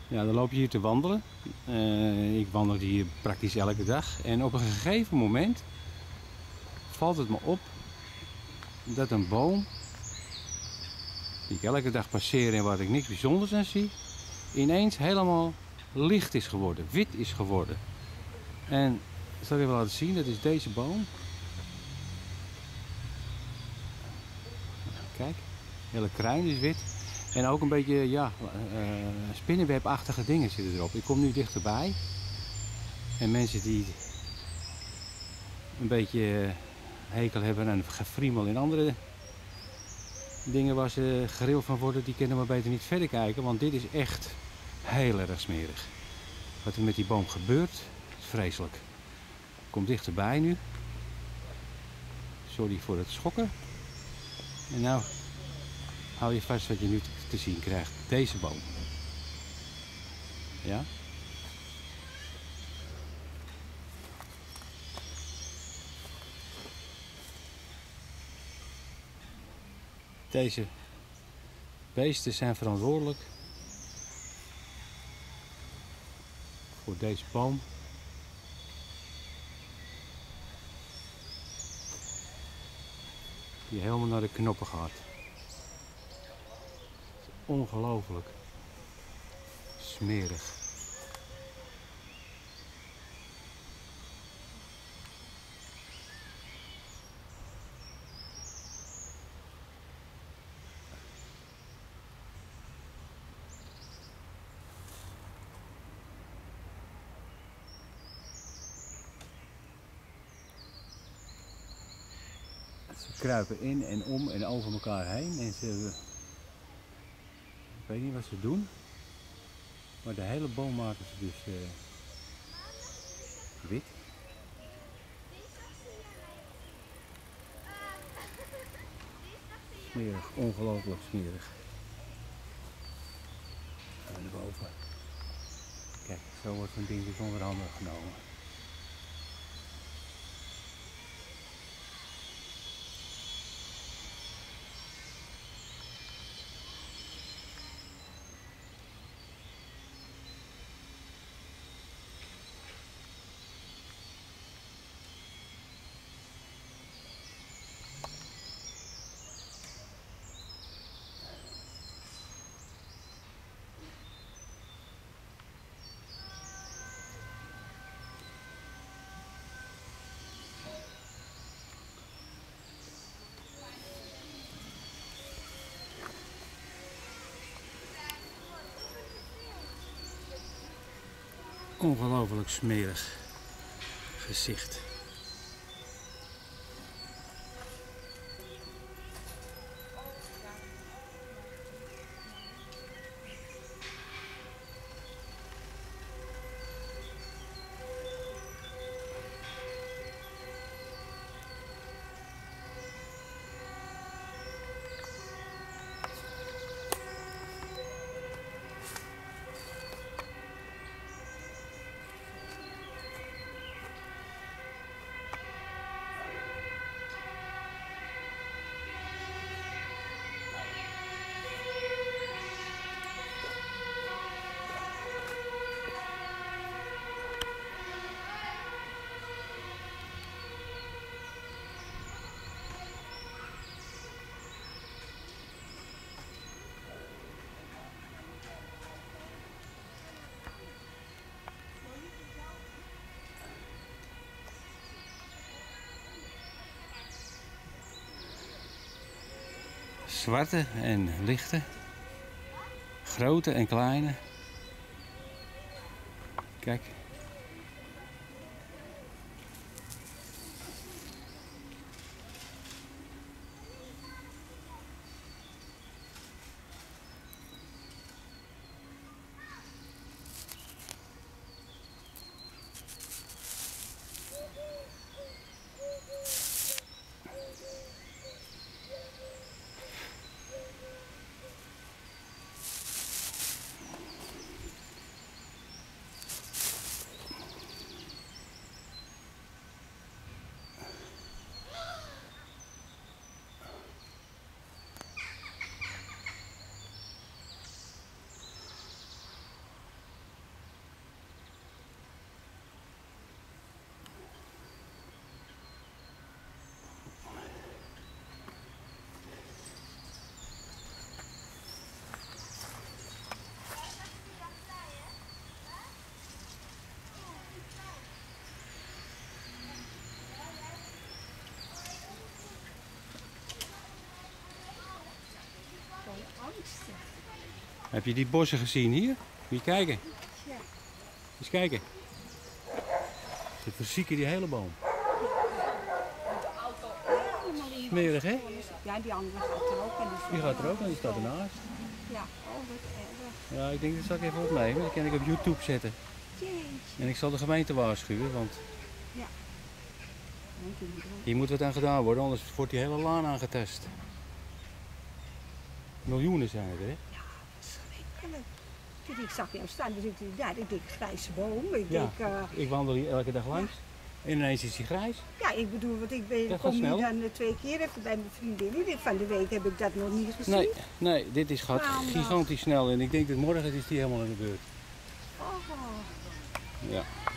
Ja, dan loop je hier te wandelen. Ik wandel hier praktisch elke dag. En op een gegeven moment valt het me op dat een boom, die ik elke dag passeer en waar ik niks bijzonders aan zie, ineens helemaal licht is geworden, wit is geworden. En ik zal je even laten zien, dat is deze boom. Kijk, de hele kruin is wit. En ook een beetje, ja, spinnenwebachtige dingen zitten erop. Ik kom nu dichterbij. En mensen die een beetje hekel hebben aan gefriemel en andere dingen waar ze geril van worden, die kunnen maar beter niet verder kijken. Want dit is echt heel erg smerig. Wat er met die boom gebeurt, is vreselijk. Ik kom dichterbij nu. Sorry voor het schokken. En nou hou je vast wat je nu te zien krijgt. Deze boom. Ja? Deze beesten zijn verantwoordelijk voor deze boom. Die helemaal naar de knoppen gaat. Ongelooflijk smerig. Ze kruipen in en om en over elkaar heen en ze, ik weet niet wat ze doen, maar de hele boom maken ze dus wit. Smerig, ongelooflijk smerig. En naar boven. Kijk, zo wordt zo'n ding dus onder handen genomen. Ongelooflijk smerig gezicht. Zwarte en lichte, grote en kleine. Kijk. Heb je die bossen gezien hier? Moet je kijken. Ja. Eens kijken. Ze verzieken die hele boom. Smerig, hè? Ja, die andere gaat er ook. En Die gaat er ook en die staat ernaast. Ja, oh wat erg. Ja, ik denk dat zal ik even opnemen. Dat kan ik op YouTube zetten. Jeetje. En ik zal de gemeente waarschuwen, want Ja. Nee, die moet ook. hier moet wat aan gedaan worden, anders wordt die hele laan aangetast. Miljoenen zijn het, hè? Ja, verschrikkelijk. Dus ik zag jou staan, dus ik dacht, ik denk grijze boom. Ik Ja. denk, Ik wandel hier elke dag langs. En ineens is hij grijs. ja, ik bedoel, want ik Dat kom gaat hier snel. dan 2 keer even bij mijn vriendin. Van de week heb ik dat nog niet gezien. Nee, nee, dit is gaat Maandag. gigantisch snel. En ik denk dat morgen is die helemaal in de beurt. Oh. Ja.